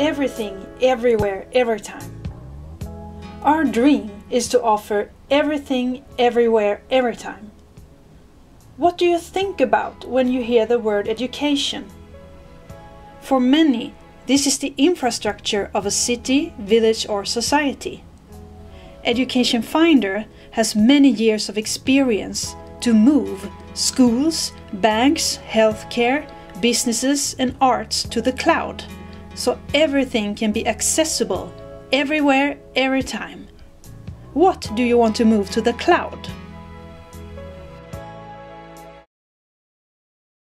everything, everywhere, every time. Our dream is to offer everything, everywhere, every time. What do you think about when you hear the word education? For many, this is the infrastructure of a city, village or society. Education Finder has many years of experience to move schools, banks, healthcare, businesses and arts to the cloud, so everything can be accessible everywhere, every time. What do you want to move to the cloud?